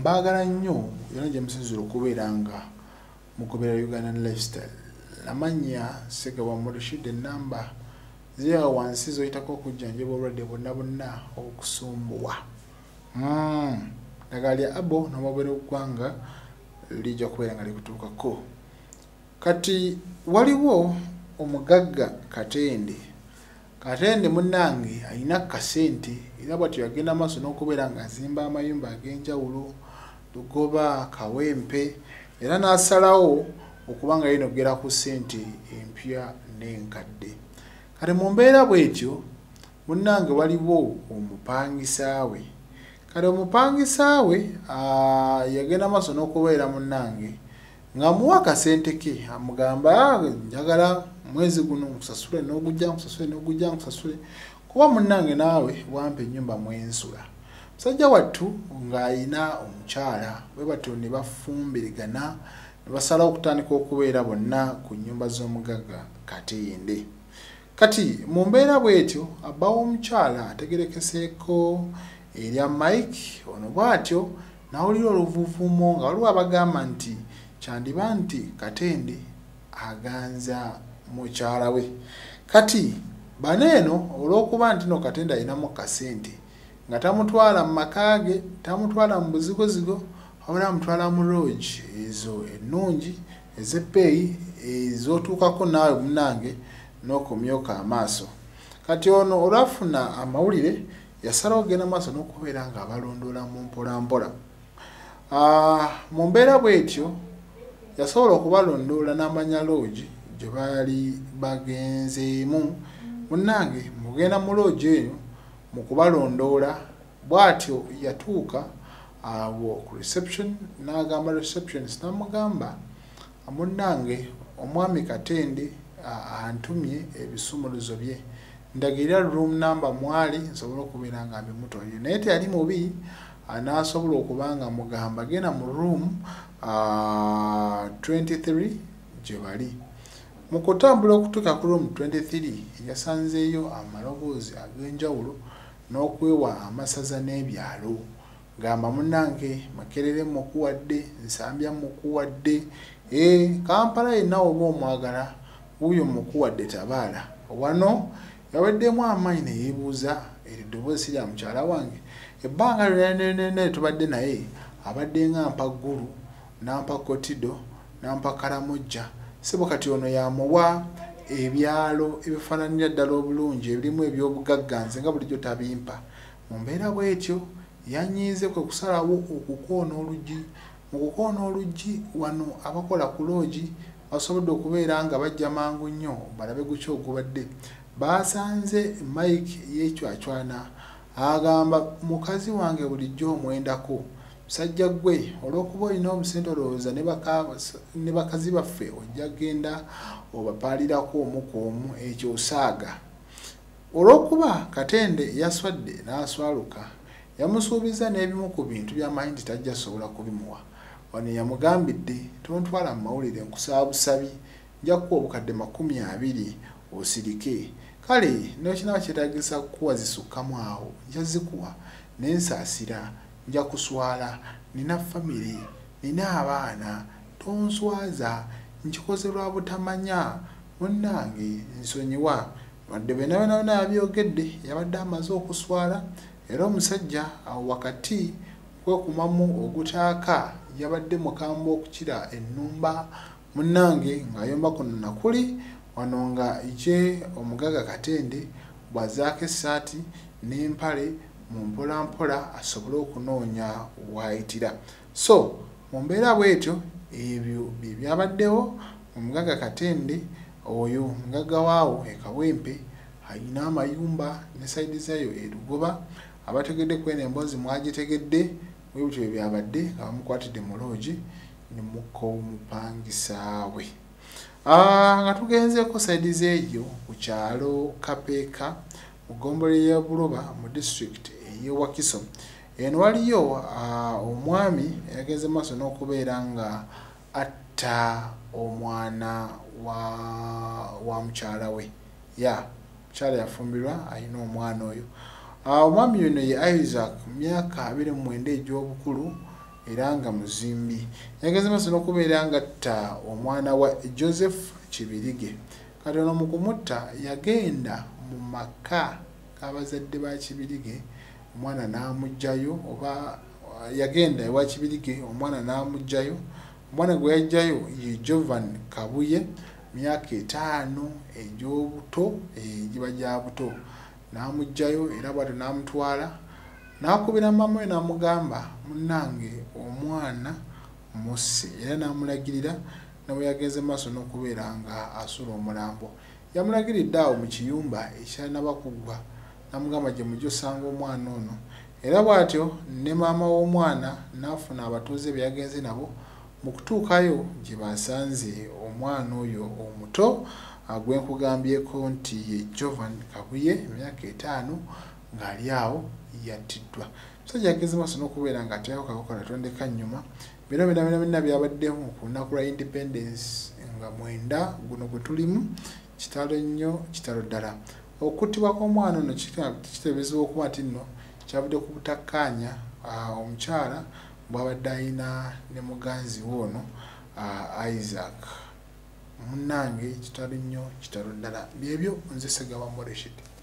baagala nnyo era gye musinzira okubeera nga mugobera Ugandan lifestyle. Namanya Segawa Murshid enamba ziri wansi zoyitako okujjanjaba obulwadde bwonna okusumbuwa. Ddagala lya abo n'omubiri gw'eggwanga lijja kubeera nga likutuukako. Kati waliwo omugagga Katende munnange alina kasente era bw'atyo yagenda maaso n'okubeera nga azimba amayumba ag'enjawulo, Lugoba, Kawempe, era n'asalawo okuba nga yinogera ku ssente empya n'enkadde. Kati mu mbeera bw'etyo munnange waliwo omupangisa we. Kati omupangisa we yagenda maaso n'okubeera munnange ng'amuwa akasente ke, amugamba njagala mwezi guno nkusasule n'ogujja kuba munnange naawe wampa ennyumba mwensula. Musajja wattu ng'ayina omukyala bwe batyo ne bafumbirigana ne basalawo okutandika okubeera bonna ku nnyumba z'omugagga Katende. Kati mu mbeera bw'etyo abba w'omukyala ategerekeseeko erya Mike ono bw'atyo n'awulira oluvuvumo nga waliwo abagamba nti kyandiba nti Katende aganza mukyala we. Kati baneeno olw'okuba nti no Katende alinamu kasente nga tamutwala mu maka ge, tamutwala mu buzigozigo, wabula amutwala mu lodge ezo ennungi ez'ebbeeyi ez'otuukako naawe munnange n'okumyoka amaaso. Kati ono olwafuna amawulire yasalawo okugenda maaso n'okubeera nga abalondoola mu mpolampola. Mu mbeera bw'etyo yasobola okubalondoola n'amanya lodge gye baali bagenzeemu. Munnange mugenda mu lodge eyo mu kubalondoola bw'atyo yatuuka awo ku reception n'agamba receptionist n'amugamba munnange omwami Katende antumye ebisumuluzo bye, ndagirira room number mwali nsobola okubeera nga mbimutwalire. Naye teyali mubi, n'asobola okuba nga mugamba genda mu room 23 gye bali. Mu kutambula okutuuka ku room 23 yasanzeeyo amaloboozi ag'enjawulo n'okwewa amasaza n'ebyalo. Gamba munnange Makerere mukuwadde, Nsambya mukuwadde, Kampala yenna oba omwagala wuuyo mukuwadde tabaala. Wano yaweddemu amaanyi ne yeebuuza eddoboozi lya mukyala wange. Ebbanga lyonna tubadde naye abadde nga mpa ggulu, n'ampa kotido, n'ampa kalamojja. Sebo kati ono yamuwa ebyalo ebifaananira ddala obulungi ebirimu eby'obugagga nze nga bulijjo tabimpa. Mu mbeera bw'etyo yanyiize kwe kusalawo okukoona oluggi. Mu kukoona oluggi wano abakola ku loogi basobodde okubeera nga bajja mangu nnyo balabe guki ogubadde. Basanze Mike yeecwacwana agamba mukazi wange bulijjo omwendako. Musajja gwe olw'okuba olina obusente olowooza ne bakazi baffe ojja genda obapaalirako omu ku omu ekyo osaaga. Olw'okuba Katende yaswadde n'aswaluka yamusuubiza n'ebimu ku bintu by'amanyi nti tajja sobola kubimuwa. Wano yamugambidde tontwala mu mawulire nkusaba busabi, nja kuwa obukadde 20 osirike. Kale n'ekinaaba kyetaagisa kukuwa zisukkamu awo nja zikuwa n'ensaasira, nja kuswala, nina famire, nina abaana, tonswaza, nkikoze lwa butamanya. Munnange nsonyiwa. Wadde bena yabyogedde yabadde amaze okuswala era omusajja awo wakati kwekumamu ogutaaka yabadde mukambwe okukira ennumba. Munnange ng'ayomba kuno nakuli wano nga ije omugagga Katende bwazaako essaati n'empale mu mpolampola asobole okunoonya wayitira. So mu mbeera bw'etyo ebyo bye byabaddewo. Omugagga Katende oyo mugagga waawo e Kawempe alina amayumba ne sayidi zayo e Lugoba. Abategedde kwene emboozi mwagitegedde bwe bityo byabadde nga bamukwatidde mu loogi ne mukko omupangisa we. Nga tugenzeeko sayidi zeeyo ku kyalo Kapeeka mu ggombolola ya Buloba mu district ey'e Wakiso. Eno waliyo omwami yagenze maaso n'okubeera nga atta omwana wa mukyala we. Mukyala yafumbirwa alina omwana oyo. Omwami ono ye Isaac myaka 29 egy'obukulu era nga muzimbi. Yageze maaso n'okubeera ngatta omwana wa Joseph Kibirige. Kati ono mu kumutta yagenda mu maka g'abazadde ba Kibirige, omwana n'amugjayo, oba yagenda ewa Kibirige omwana n'amugjayo. Omwana gwe yajjayo ye Jovan Kabuye, myaka 5 egy'obuto, egiba gya buto. N'amugjayo era bw'atyo n'amutwala, n'akubira mama we n'amugamba, munnange omwana musse, era n'amulagirira ne bwe yageze maaso n'okubeera nga asula omulambo. Yamulagiridde awo mu kiyumba ekyanaba kuggwa, n'amugamba gye mujja osanga omwana ono. Era bw'atyo ne maama w'omwana n'afuna abatuuze be yagenze nabo, mu kutuukayo gye basanze omwana oyo omuto gwe nkugambyeko nti ye Jovan Kabuye, emyaka 5, ng'ali awo yattiddwa. Musajja yageze maaso n'okubeera ng'ateekako kakokola atondeka nnyuma. Bino byabaddewo ku lunaku lwa Independence nga 9 guno gwe tulimu, kitalo nnyo, kitalo ddala. Okuttibwa kw'omwana ono kiteeberezebwa okuba nti nno kyavudde ku butakkaanya omukyala bw'abadde ayina ne muganzi we ono Isaac. Munnange kitalo nnyo, kitalo ddala. Byebyo nze Ssegaba Rashid.